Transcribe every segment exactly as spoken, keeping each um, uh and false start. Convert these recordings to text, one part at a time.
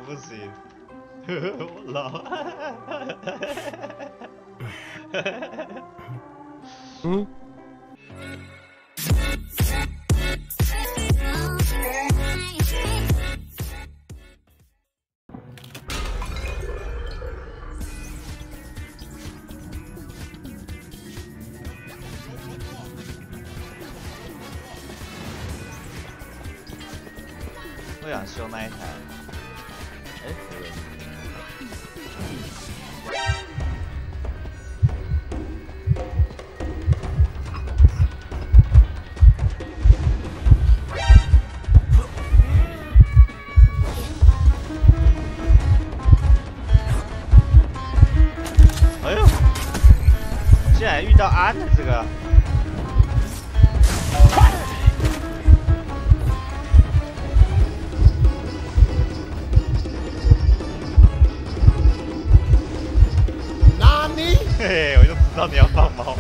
不行，我老。 嗯。 我想修那一台。哎、欸，对。哎呦，竟然遇到安的这个。 嘿嘿，我就知道你要放猫。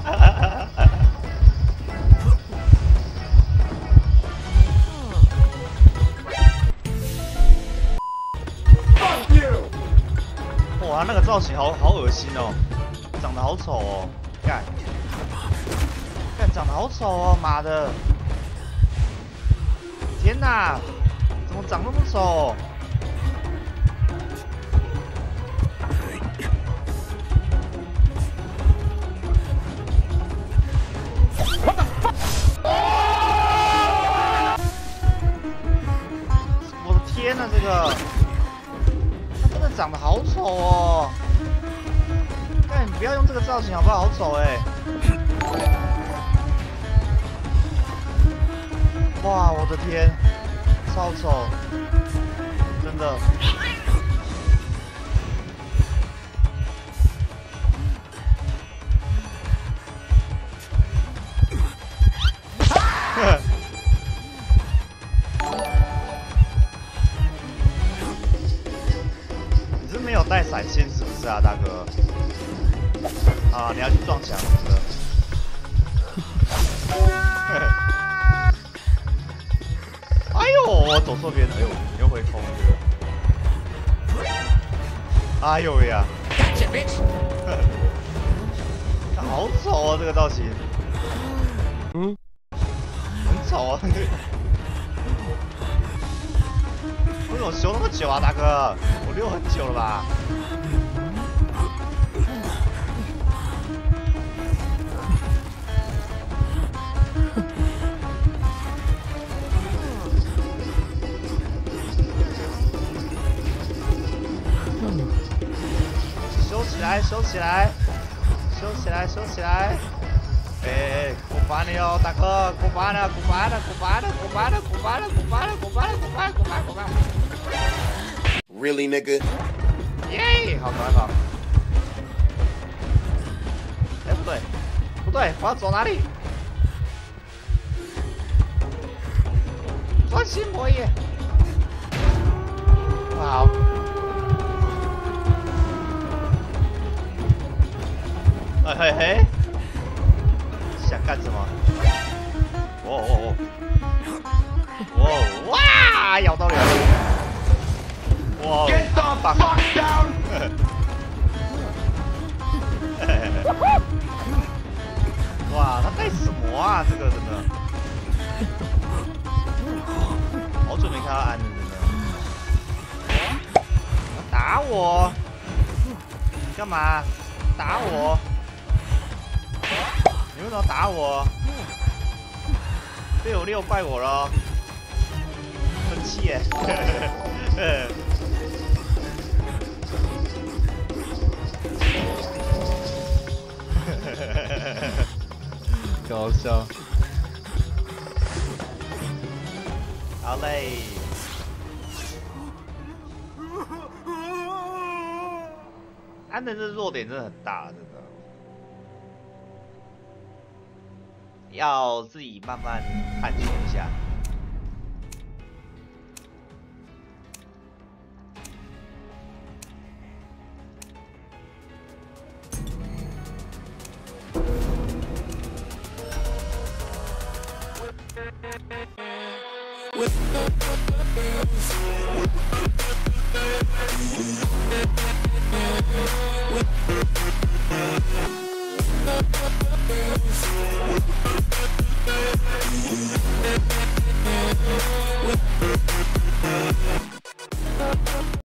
哇，那个造型好好恶心哦，长得好丑哦，干，干长得好丑哦，妈的！天哪，怎么长那么丑？ 天哪，这个他真的长得好丑哦！但你不要用这个造型好不好？好丑哎！哇，我的天，超丑，真的。没有带闪现是不是啊，大哥？啊，你要去撞墙是不是？哎呦，我走错边，哎呦，你又会空这个。哎呦呀！好丑啊，这个造型。嗯，很丑啊。为什么修那么久啊，大哥？我溜很久了吧？收起来，收起来，收起来，收起来！哎，过关了哟，大哥，过关了，过关了，过关了，过关了，过关了，过关了，过关了，过关，过关，过关。 Really, nigga? 耶，好可爱吧？哎，不对，不对，我要走哪里？专心博弈。好。哎嘿嘿，想干什么？哦哦哦！哦哇，咬到了！哇！ Get the fuck down! 哇，他带什么啊？这个真的，好久没看到安了，真的。打我！干嘛？打我！你为什么打我？被我六怪我了，生气耶！搞笑。好嘞。安的这弱点真的很大，真的。要自己慢慢探索一下。With